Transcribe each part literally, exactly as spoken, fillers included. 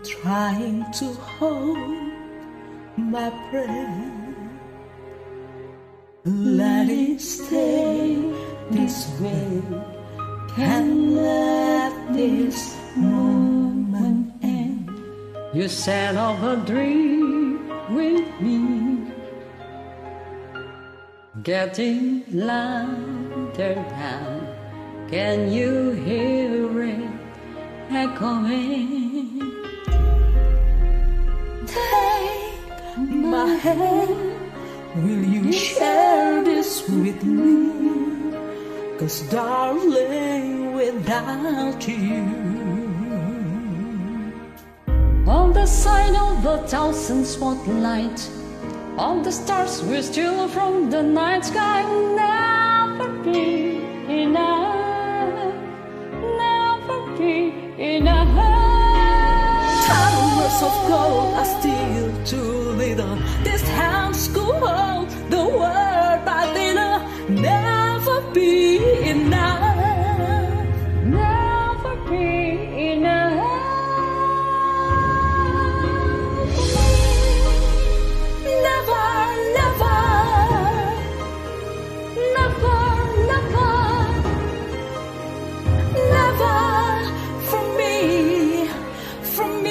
trying to hold my breath. Let it stay this way. Can't let this moment end. You set off a dream with me, getting louder now. Can you hear it echoing? Take my hand. Will you share this with me? 'Cause darling, without you, on the side of a thousand spotlights, all the stars we steal from the night sky will never be enough, never be enough. Towers of gold are still too little. This hands could hold the world, but it'll never be enough, never be enough. Never, never, never, never, never from me, from me.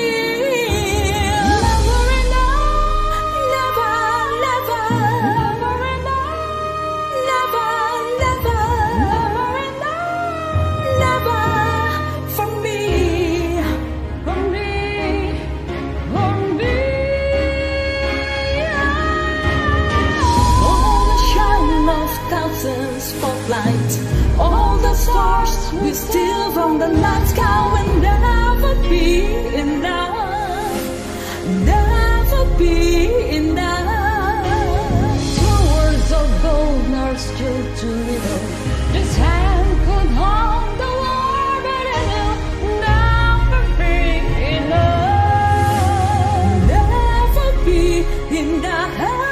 Spotlight, all the stars we steal from the night sky will never be enough, never be enough. Two words of gold are still too little. This hand could hold the world, but it will never be enough, never be enough.